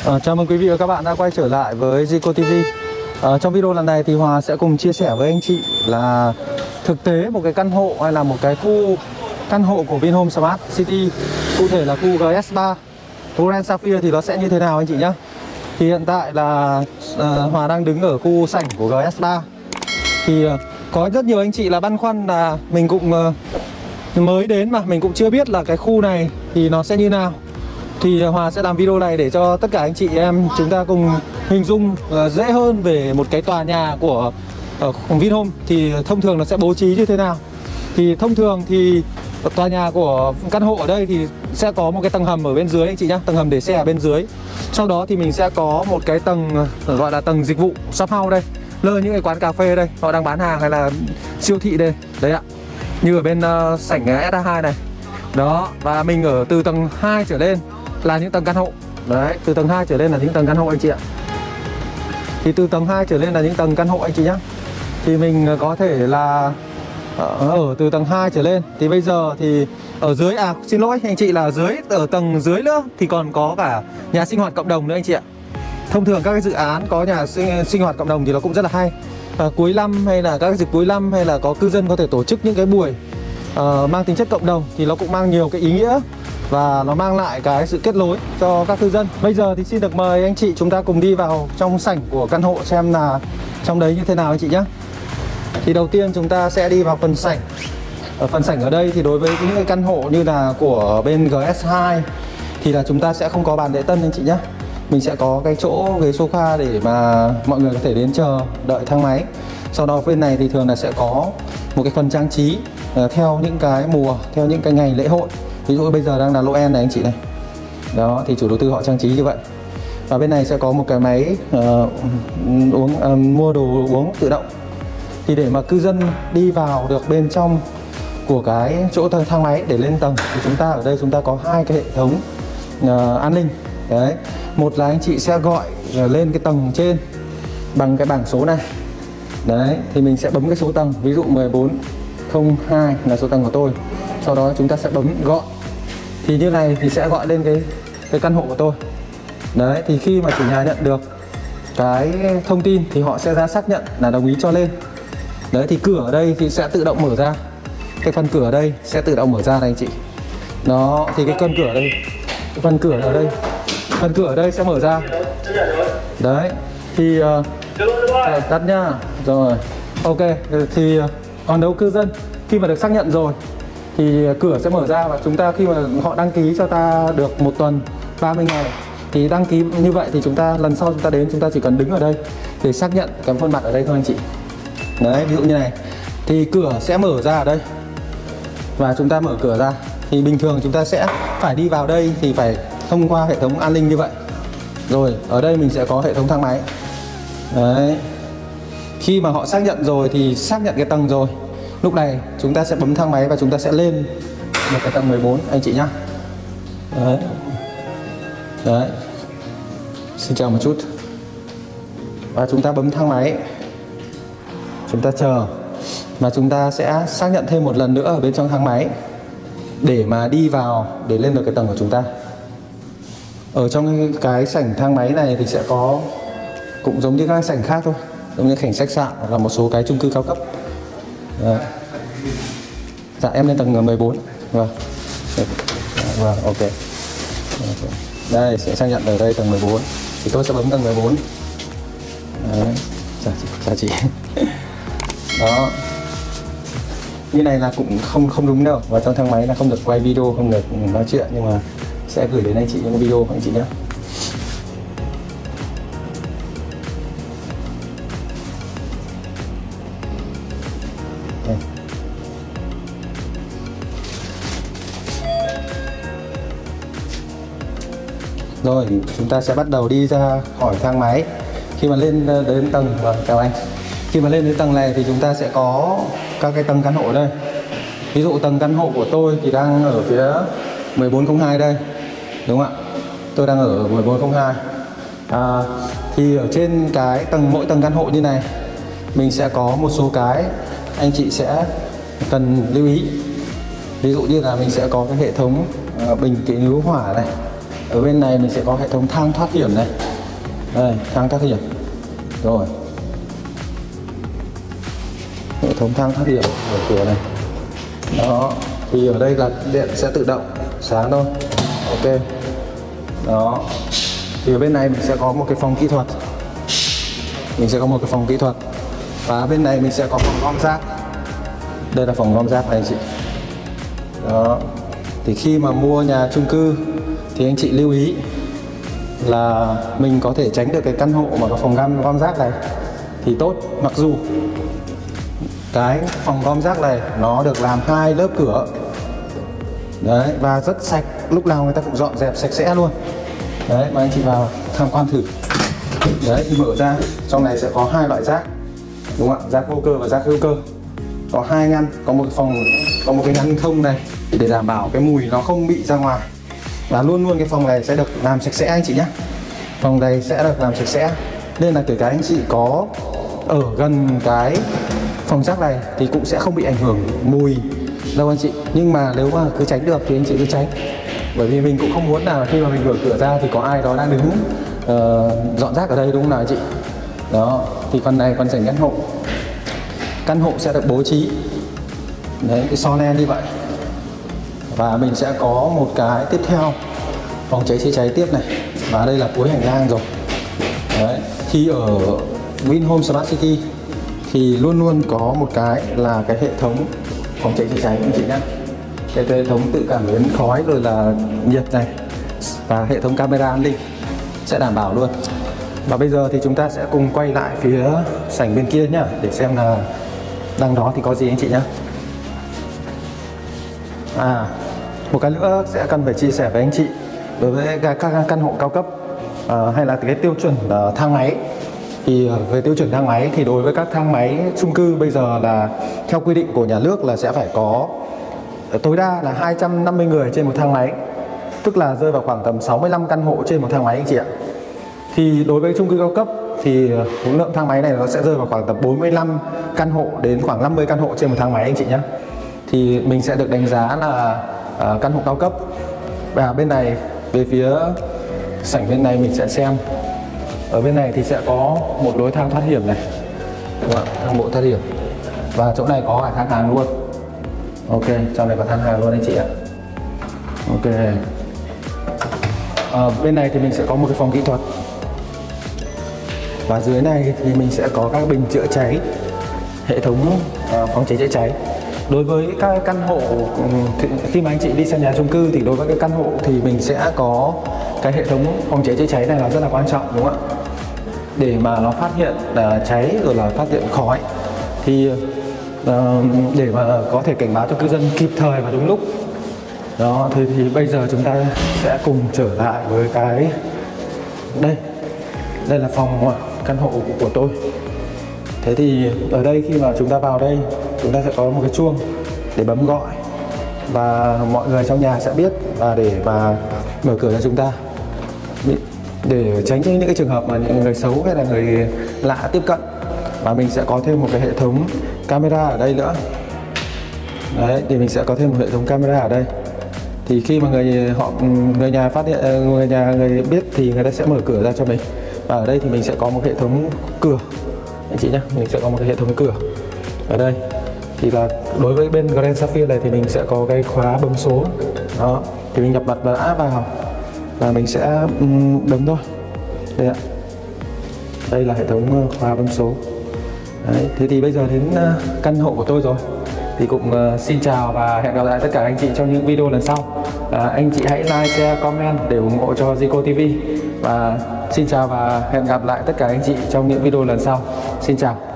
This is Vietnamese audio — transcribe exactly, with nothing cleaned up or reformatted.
À, chào mừng quý vị và các bạn đã quay trở lại với Zico ti vi. À, trong video lần này thì Hòa sẽ cùng chia sẻ với anh chị là thực tế một cái căn hộ hay là một cái khu căn hộ của Vinhome Smart City, cụ thể là khu giê ét ba Grand Sapphire thì nó sẽ như thế nào anh chị nhé. Thì hiện tại là à, Hòa đang đứng ở khu sảnh của giê ét ba. Thì à, có rất nhiều anh chị là băn khoăn là mình cũng à, mới đến mà mình cũng chưa biết là cái khu này thì nó sẽ như nào. Thì Hòa sẽ làm video này để cho tất cả anh chị em chúng ta cùng hình dung uh, dễ hơn về một cái tòa nhà của uh, Vinhome thì thông thường nó sẽ bố trí như thế nào. Thì thông thường thì tòa nhà của căn hộ ở đây thì sẽ có một cái tầng hầm ở bên dưới anh chị nhá, tầng hầm để xe ở bên dưới. Sau đó thì mình sẽ có một cái tầng uh, gọi là tầng dịch vụ shop house đây, lơ những cái quán cà phê đây, họ đang bán hàng hay là siêu thị đây, đấy ạ. Như ở bên uh, sảnh ét a hai này. Đó, và mình ở từ tầng hai trở lên là những tầng căn hộ. Đấy, từ tầng hai trở lên là những tầng căn hộ anh chị ạ. Thì từ tầng hai trở lên là những tầng căn hộ anh chị nhé. Thì mình có thể là ở từ tầng hai trở lên. Thì bây giờ thì ở dưới, à xin lỗi anh chị, là ở dưới, ở tầng dưới nữa thì còn có cả nhà sinh hoạt cộng đồng nữa anh chị ạ. Thông thường các cái dự án có nhà sinh, sinh hoạt cộng đồng thì nó cũng rất là hay. à, Cuối năm hay là các dịp cuối năm hay là có cư dân có thể tổ chức những cái buổi uh, mang tính chất cộng đồng thì nó cũng mang nhiều cái ý nghĩa và nó mang lại cái sự kết nối cho các cư dân. Bây giờ thì xin được mời anh chị chúng ta cùng đi vào trong sảnh của căn hộ xem là trong đấy như thế nào anh chị nhé. Thì đầu tiên chúng ta sẽ đi vào phần sảnh. Ở phần sảnh ở đây thì đối với những cái căn hộ như là của bên giê ét hai thì là chúng ta sẽ không có bàn lễ tân anh chị nhé. Mình sẽ có cái chỗ ghế sofa để mà mọi người có thể đến chờ đợi thang máy. Sau đó bên này thì thường là sẽ có một cái phần trang trí uh, theo những cái mùa, theo những cái ngày lễ hội. Ví dụ bây giờ đang là Noel này anh chị này. Đó, thì chủ đầu tư họ trang trí như vậy. Và bên này sẽ có một cái máy uh, uống uh, mua đồ uống tự động. Thì để mà cư dân đi vào được bên trong của cái chỗ thang máy để lên tầng thì chúng ta ở đây chúng ta có hai cái hệ thống uh, an ninh. Đấy, một là anh chị sẽ gọi uh, lên cái tầng trên bằng cái bảng số này. Đấy, thì mình sẽ bấm cái số tầng, ví dụ một bốn không hai là số tầng của tôi. Sau đó chúng ta sẽ bấm gọi. Thì như này thì sẽ gọi lên cái cái căn hộ của tôi. Đấy, thì khi mà chủ nhà nhận được cái thông tin thì họ sẽ ra xác nhận là đồng ý cho lên. Đấy, thì cửa ở đây thì sẽ tự động mở ra. Cái phần cửa ở đây sẽ tự động mở ra này anh chị. Đó, thì cái con cửa ở đây, cái phần cửa ở đây, phần cửa ở đây sẽ mở ra. Đấy, thì uh, tắt nhá. Rồi, ok, thì uh, còn đâu cư dân khi mà được xác nhận rồi thì cửa sẽ mở ra và chúng ta khi mà họ đăng ký cho ta được một tuần ba mươi ngày thì đăng ký như vậy thì chúng ta lần sau chúng ta đến chúng ta chỉ cần đứng ở đây để xác nhận cái khuôn mặt ở đây thôi anh chị. Đấy, ví dụ như này thì cửa sẽ mở ra ở đây và chúng ta mở cửa ra thì bình thường chúng ta sẽ phải đi vào đây thì phải thông qua hệ thống an ninh như vậy. Rồi ở đây mình sẽ có hệ thống thang máy. Đấy, khi mà họ xác nhận rồi thì xác nhận cái tầng rồi, lúc này chúng ta sẽ bấm thang máy và chúng ta sẽ lên một cái tầng mười bốn anh chị nhá. Đấy. Đấy. Xin chào một chút. Và chúng ta bấm thang máy. Chúng ta chờ và chúng ta sẽ xác nhận thêm một lần nữa ở bên trong thang máy để mà đi vào để lên được cái tầng của chúng ta. Ở trong cái sảnh thang máy này thì sẽ có cũng giống như các sảnh khác thôi, giống như sảnh khách sạn hoặc là một số cái chung cư cao cấp. Đấy. Dạ em lên tầng mười bốn. Vâng. Vâng, ok. Đây sẽ xác nhận ở đây tầng mười bốn. Thì tôi sẽ bấm tầng mười bốn. Đấy. Dạ chị, dạ chị. Đó. Như này là cũng không không đúng đâu. Và trong thang máy là không được quay video, không được nói chuyện, nhưng mà sẽ gửi đến anh chị những video của anh chị nhé. Rồi chúng ta sẽ bắt đầu đi ra khỏi thang máy. Khi mà lên đến tầng, vâng chào anh. Khi mà lên đến tầng này thì chúng ta sẽ có các cái tầng căn hộ ở đây. Ví dụ tầng căn hộ của tôi thì đang ở phía mười bốn không hai đây, đúng không ạ? Tôi đang ở mười bốn không hai. à, Thì ở trên cái tầng, mỗi tầng căn hộ như này mình sẽ có một số cái anh chị sẽ cần lưu ý. Ví dụ như là mình sẽ có cái hệ thống uh, bình cứu hỏa này. Ở bên này mình sẽ có hệ thống thang thoát hiểm này. Đây, thang thoát hiểm. Rồi. Hệ thống thang thoát hiểm ở cửa này. Đó, thì ở đây là điện sẽ tự động sáng thôi. Ok. Đó. Thì ở bên này mình sẽ có một cái phòng kỹ thuật. Mình sẽ có một cái phòng kỹ thuật. Và bên này mình sẽ có phòng gom rác. Đây là phòng gom rác này anh chị. Đó. Thì khi mà mua nhà chung cư thì anh chị lưu ý là mình có thể tránh được cái căn hộ mà có phòng gom, gom rác này thì tốt. Mặc dù cái phòng gom rác này nó được làm hai lớp cửa. Đấy, và rất sạch, lúc nào người ta cũng dọn dẹp sạch sẽ luôn. Đấy, mà anh chị vào tham quan thử. Đấy, thì mở ra, trong này sẽ có hai loại rác. Đúng không ạ? Rác vô cơ và rác hữu cơ. Có hai ngăn, có một phòng, có một cái ngăn thông này để đảm bảo cái mùi nó không bị ra ngoài. Và luôn luôn cái phòng này sẽ được làm sạch sẽ anh chị nhé. Phòng này sẽ được làm sạch sẽ. Nên là kể cả anh chị có ở gần cái phòng rác này thì cũng sẽ không bị ảnh hưởng mùi đâu anh chị. Nhưng mà nếu mà cứ tránh được thì anh chị cứ tránh. Bởi vì mình cũng không muốn là khi mà mình mở cửa ra thì có ai đó đang đứng uh, dọn rác ở đây, đúng không nào anh chị. Đó, thì phần này còn dành căn hộ. Căn hộ sẽ được bố trí đấy, cái so len như vậy. Và mình sẽ có một cái tiếp theo, phòng cháy chữa cháy tiếp này. Và đây là cuối hành lang rồi. Đấy, thì ở Vinhome Smart City thì luôn luôn có một cái là cái hệ thống phòng cháy chữa cháy anh chị nhé. Cái hệ thống tự cảm biến khói rồi là nhiệt này, và hệ thống camera an ninh sẽ đảm bảo luôn. Và bây giờ thì chúng ta sẽ cùng quay lại phía sảnh bên kia nhá, để xem là đằng đó thì có gì anh chị nhé. À, một cái nữa sẽ cần phải chia sẻ với anh chị đối với các căn hộ cao cấp uh, hay là cái tiêu chuẩn uh, thang máy. Thì uh, về tiêu chuẩn thang máy thì đối với các thang máy chung cư bây giờ là theo quy định của nhà nước là sẽ phải có uh, tối đa là hai trăm năm mươi người trên một thang máy, tức là rơi vào khoảng tầm sáu mươi lăm căn hộ trên một thang máy anh chị ạ. Thì đối với chung cư cao cấp thì uh, lượng thang máy này nó sẽ rơi vào khoảng tầm bốn mươi lăm căn hộ đến khoảng năm mươi căn hộ trên một thang máy anh chị nhé. Thì mình sẽ được đánh giá là uh, căn hộ cao cấp. Và bên này, về phía sảnh bên này mình sẽ xem. Ở bên này thì sẽ có một lối thang thoát hiểm này, đúng không? Thang bộ thoát hiểm. Và chỗ này có cả thang hàng luôn. Ok, trong này có thang hàng luôn anh chị ạ. Ok. À, bên này thì mình sẽ có một cái phòng kỹ thuật. Và dưới này thì mình sẽ có các bình chữa cháy, hệ thống uh, phòng cháy chữa cháy. Đối với các căn hộ, khi mà anh chị đi xem nhà chung cư thì đối với cái căn hộ thì mình sẽ có cái hệ thống phòng cháy chữa cháy này là rất là quan trọng, đúng không ạ? Để mà nó phát hiện uh, cháy rồi là phát hiện khói thì uh, để mà có thể cảnh báo cho cư dân kịp thời và đúng lúc. Đó, thì, thì bây giờ chúng ta sẽ cùng trở lại với cái đây. Đây là phòng căn hộ của tôi. Thế thì ở đây khi mà chúng ta vào đây, chúng ta sẽ có một cái chuông để bấm gọi và mọi người trong nhà sẽ biết, và để mà mở cửa cho chúng ta, để tránh những cái trường hợp mà những người xấu hay là người lạ tiếp cận. Và mình sẽ có thêm một cái hệ thống camera ở đây nữa. Đấy, thì mình sẽ có thêm một hệ thống camera ở đây. Thì khi mà người họ người nhà phát hiện, người nhà người biết thì người ta sẽ mở cửa ra cho mình. Và ở đây thì mình sẽ có một hệ thống cửa anh chị nhé, mình sẽ có một cái hệ thống cửa ở đây. Thì là đối với bên Grand Sapphire này thì mình sẽ có cái khóa bấm số. Đó, thì mình nhập mật và áp vào và mình sẽ bấm thôi. Đây ạ. Đây là hệ thống khóa bấm số. Đấy, thế thì bây giờ đến căn hộ của tôi rồi. Thì cũng uh, xin chào và hẹn gặp lại tất cả anh chị trong những video lần sau. À, anh chị hãy like, share, comment để ủng hộ cho Zico ti vi. Và xin chào và hẹn gặp lại tất cả anh chị trong những video lần sau. Xin chào.